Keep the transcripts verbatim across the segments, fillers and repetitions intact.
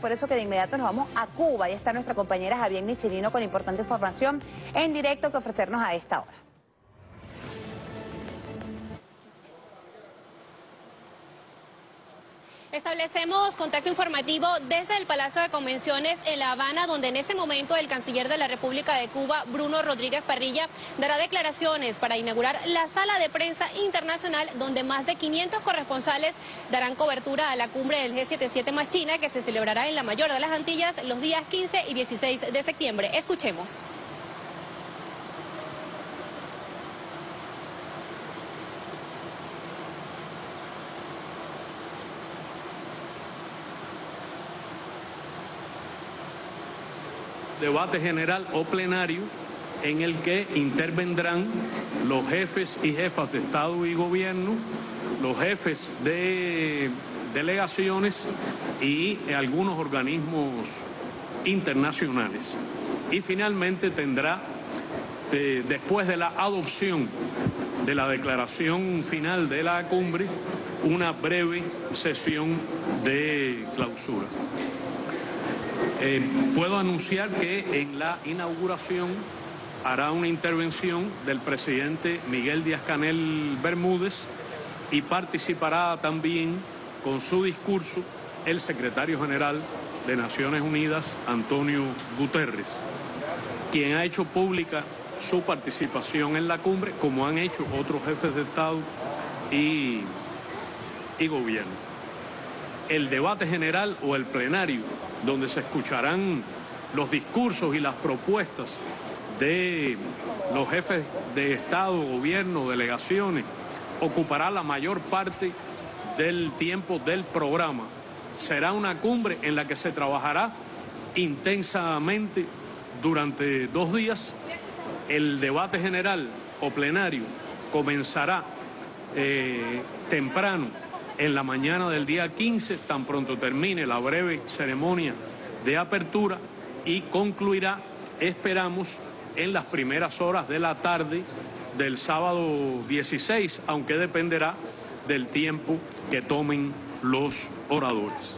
Por eso que de inmediato nos vamos a Cuba. Ahí está nuestra compañera Javier Nichirino con importante información en directo que ofrecernos a esta hora. Establecemos contacto informativo desde el Palacio de Convenciones en La Habana, donde en este momento el canciller de la República de Cuba, Bruno Rodríguez Parrilla, dará declaraciones para inaugurar la sala de prensa internacional, donde más de quinientos corresponsales darán cobertura a la cumbre del G setenta y siete más China, que se celebrará en la mayor de las Antillas los días quince y dieciséis de septiembre. Escuchemos. Debate general o plenario en el que intervendrán los jefes y jefas de Estado y Gobierno, los jefes de delegaciones y algunos organismos internacionales. Y finalmente tendrá, eh, después de la adopción de la declaración final de la cumbre, una breve sesión de clausura. Eh, puedo anunciar que en la inauguración hará una intervención del presidente Miguel Díaz-Canel Bermúdez y participará también con su discurso el secretario general de Naciones Unidas, Antonio Guterres, quien ha hecho pública su participación en la cumbre, como han hecho otros jefes de Estado y, y gobierno. El debate general o el plenario, donde se escucharán los discursos y las propuestas de los jefes de Estado, gobierno, delegaciones, ocupará la mayor parte del tiempo del programa. Será una cumbre en la que se trabajará intensamente durante dos días. El debate general o plenario comenzará eh, temprano, en la mañana del día quince, tan pronto termine la breve ceremonia de apertura, y concluirá, esperamos, en las primeras horas de la tarde del sábado dieciséis, aunque dependerá del tiempo que tomen los oradores.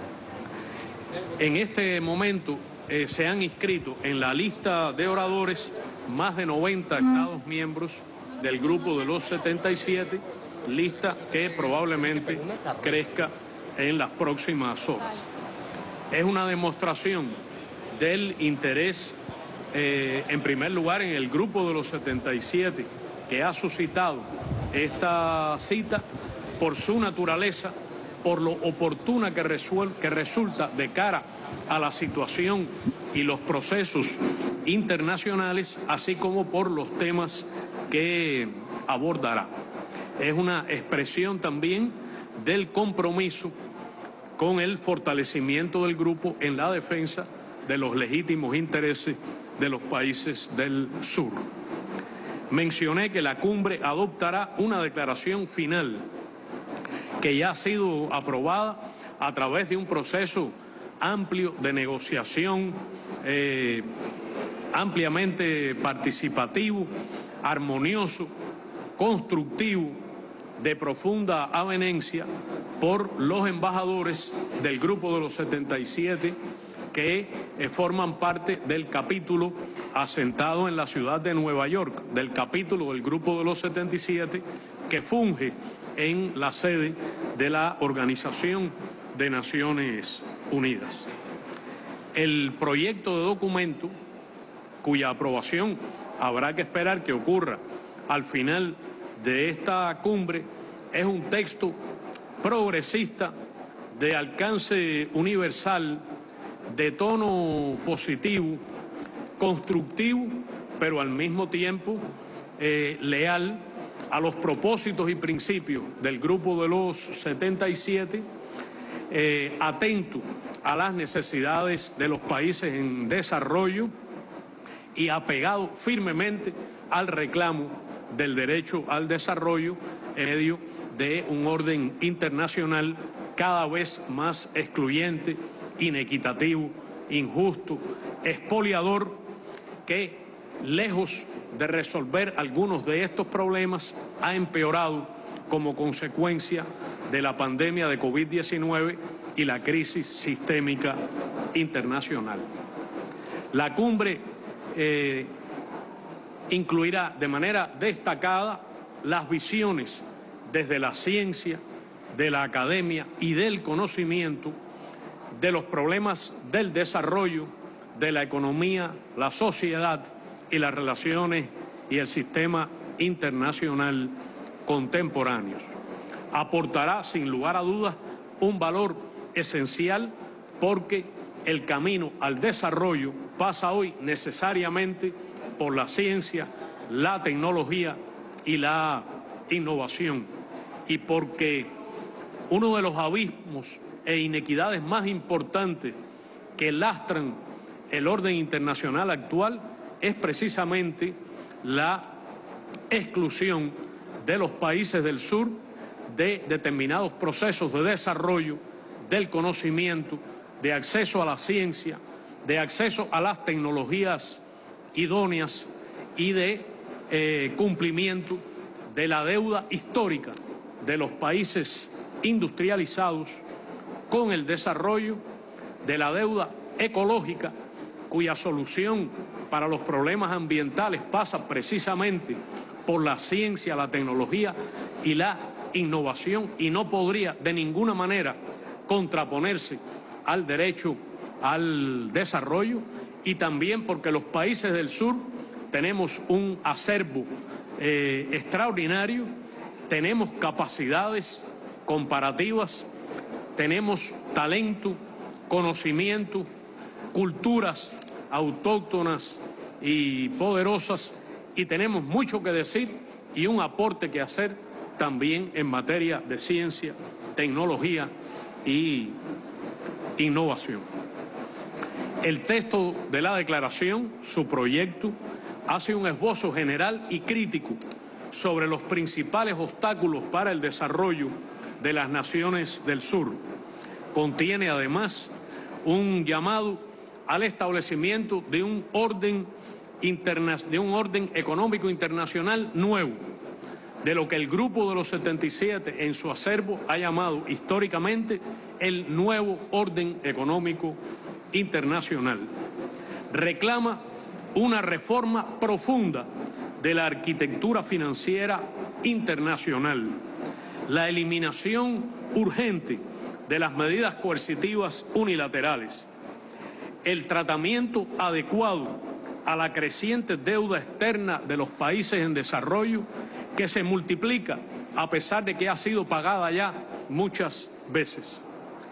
En este momento eh, se han inscrito en la lista de oradores más de noventa Estados miembros del grupo de los setenta y siete, lista que probablemente crezca en las próximas horas. Es una demostración del interés, eh, en primer lugar, en el grupo de los setenta y siete, que ha suscitado esta cita por su naturaleza, por lo oportuna que, resuel, que resulta de cara a la situación y los procesos internacionales, así como por los temas que abordará. Es una expresión también del compromiso con el fortalecimiento del grupo en la defensa de los legítimos intereses de los países del sur. Mencioné que la cumbre adoptará una declaración final que ya ha sido aprobada a través de un proceso amplio de negociación, eh, ampliamente participativo, armonioso, constructivo, de profunda avenencia por los embajadores del grupo de los setenta y siete que eh, forman parte del capítulo asentado en la ciudad de Nueva York, del capítulo del grupo de los setenta y siete que funge en la sede de la Organización de Naciones Unidas. El proyecto de documento, cuya aprobación habrá que esperar que ocurra al final de esta cumbre, es un texto progresista de alcance universal, de tono positivo, constructivo, pero al mismo tiempo eh, leal a los propósitos y principios del grupo de los setenta y siete, eh, atento a las necesidades de los países en desarrollo y apegado firmemente al reclamo del derecho al desarrollo en medio de un orden internacional cada vez más excluyente, inequitativo, injusto, expoliador, que, lejos de resolver algunos de estos problemas, ha empeorado como consecuencia de la pandemia de COVID diecinueve y la crisis sistémica internacional. La cumbre eh, incluirá de manera destacada las visiones desde la ciencia, de la academia y del conocimiento de los problemas del desarrollo, de la economía, la sociedad y las relaciones y el sistema internacional contemporáneos. Aportará, sin lugar a dudas, un valor esencial porque el camino al desarrollo pasa hoy necesariamente por la ciencia, la tecnología y la innovación, y porque uno de los abismos e inequidades más importantes que lastran el orden internacional actual es precisamente la exclusión de los países del sur de determinados procesos de desarrollo, del conocimiento, de acceso a la ciencia, de acceso a las tecnologías idóneas y de eh, cumplimiento de la deuda histórica de los países industrializados con el desarrollo, de la deuda ecológica, cuya solución para los problemas ambientales pasa precisamente por la ciencia, la tecnología y la innovación, y no podría de ninguna manera contraponerse al derecho al desarrollo, y también porque los países del sur tenemos un acervo eh, extraordinario, tenemos capacidades comparativas, tenemos talento, conocimiento, culturas autóctonas y poderosas, y tenemos mucho que decir y un aporte que hacer también en materia de ciencia, tecnología y innovación. El texto de la declaración, su proyecto, hace un esbozo general y crítico sobre los principales obstáculos para el desarrollo de las naciones del sur. Contiene además un llamado al establecimiento de un orden, interna- de un orden económico internacional nuevo, de lo que el Grupo de los setenta y siete en su acervo ha llamado históricamente el nuevo orden económico internacional. Reclama una reforma profunda de la arquitectura financiera internacional, la eliminación urgente de las medidas coercitivas unilaterales, el tratamiento adecuado a la creciente deuda externa de los países en desarrollo, que se multiplica a pesar de que ha sido pagada ya muchas veces.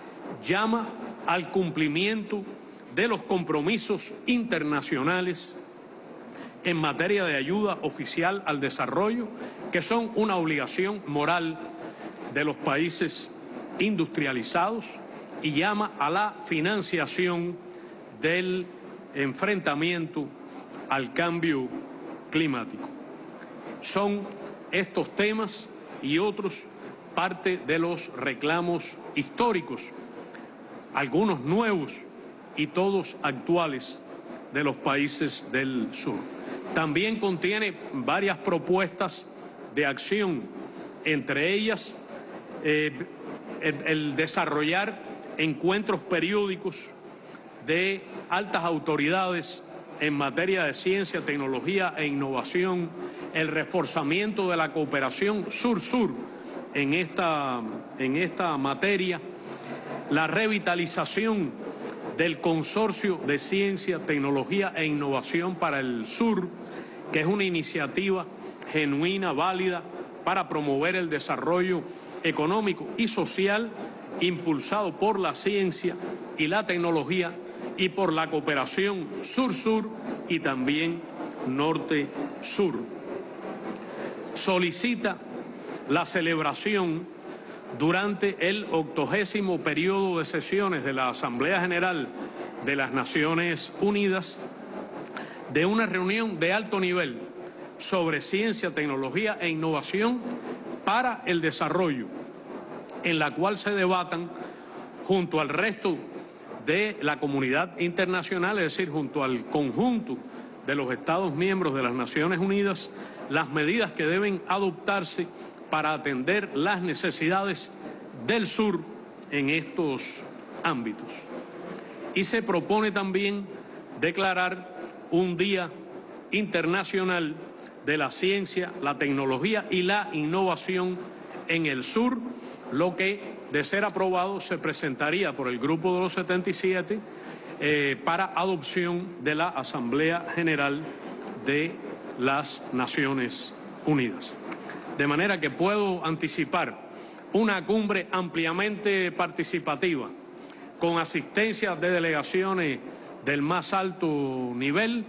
Llama al cumplimiento de los compromisos internacionales en materia de ayuda oficial al desarrollo, que son una obligación moral de los países industrializados, y llama a la financiación del enfrentamiento al cambio climático. Son estos temas y otros parte de los reclamos históricos, algunos nuevos y todos actuales, de los países del sur. También contiene varias propuestas de acción, entre ellas eh, el, el desarrollar encuentros periódicos de altas autoridades en materia de ciencia, tecnología e innovación, el reforzamiento de la cooperación sur-sur en esta, en esta materia, la revitalización del Consorcio de Ciencia, Tecnología e Innovación para el Sur, que es una iniciativa genuina, válida, para promover el desarrollo económico y social impulsado por la ciencia y la tecnología y por la cooperación sur-sur y también norte-sur. Solicita la celebración durante el octogésimo periodo de sesiones de la Asamblea General de las Naciones Unidas de una reunión de alto nivel sobre ciencia, tecnología e innovación para el desarrollo, en la cual se debatan junto al resto de la comunidad internacional, es decir, junto al conjunto de los Estados miembros de las Naciones Unidas, las medidas que deben adoptarse para atender las necesidades del sur en estos ámbitos. Y se propone también declarar un Día Internacional de la Ciencia, la Tecnología y la Innovación en el Sur, lo que, de ser aprobado, se presentaría por el Grupo de los setenta y siete eh, para adopción de la Asamblea General de las Naciones Unidas. De manera que puedo anticipar una cumbre ampliamente participativa, con asistencia de delegaciones del más alto nivel,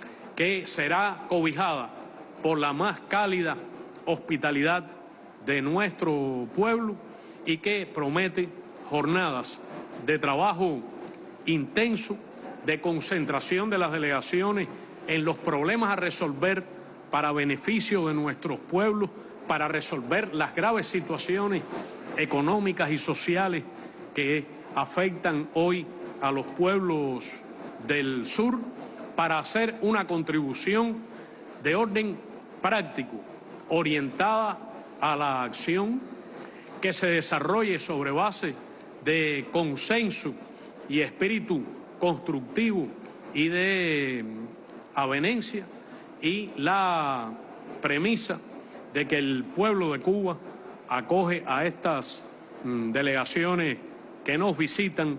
que será cobijada por la más cálida hospitalidad de nuestro pueblo y que promete jornadas de trabajo intenso, de concentración de las delegaciones en los problemas a resolver para beneficio de nuestros pueblos, para resolver las graves situaciones económicas y sociales que afectan hoy a los pueblos del sur, para hacer una contribución de orden práctico, orientada a la acción, que se desarrolle sobre base de consenso y espíritu constructivo y de avenencia, y la premisa de que el pueblo de Cuba acoge a estas mm, delegaciones que nos visitan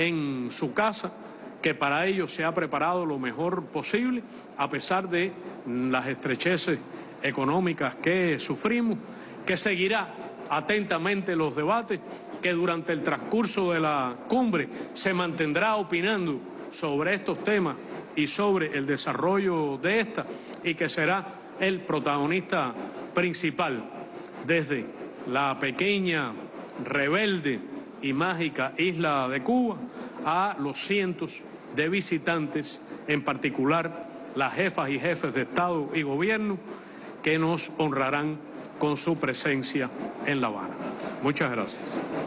en su casa, que para ello se ha preparado lo mejor posible, a pesar de mm, las estrecheces económicas que sufrimos, que seguirá atentamente los debates, que durante el transcurso de la cumbre se mantendrá opinando sobre estos temas y sobre el desarrollo de esta, y que será el protagonista principal desde la pequeña, rebelde y mágica isla de Cuba a los cientos de visitantes, en particular las jefas y jefes de Estado y Gobierno, que nos honrarán con su presencia en La Habana. Muchas gracias.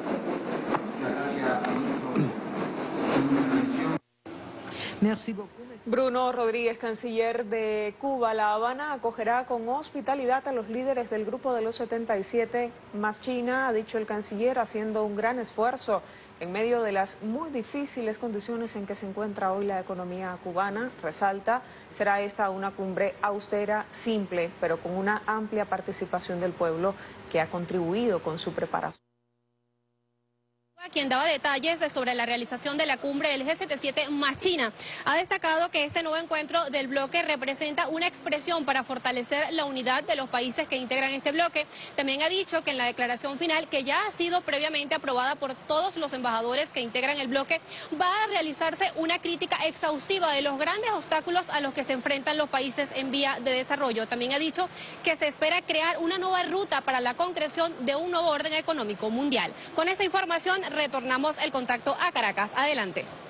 Bruno Rodríguez, canciller de Cuba. La Habana acogerá con hospitalidad a los líderes del Grupo de los setenta y siete más China, ha dicho el canciller, haciendo un gran esfuerzo en medio de las muy difíciles condiciones en que se encuentra hoy la economía cubana. Resalta, será esta una cumbre austera, simple, pero con una amplia participación del pueblo que ha contribuido con su preparación. Quien daba detalles sobre la realización de la cumbre del G setenta y siete más China, ha destacado que este nuevo encuentro del bloque representa una expresión para fortalecer la unidad de los países que integran este bloque. También ha dicho que en la declaración final, que ya ha sido previamente aprobada por todos los embajadores que integran el bloque, va a realizarse una crítica exhaustiva de los grandes obstáculos a los que se enfrentan los países en vía de desarrollo. También ha dicho que se espera crear una nueva ruta para la concreción de un nuevo orden económico mundial. Con esta información retornamos el contacto a Caracas. Adelante.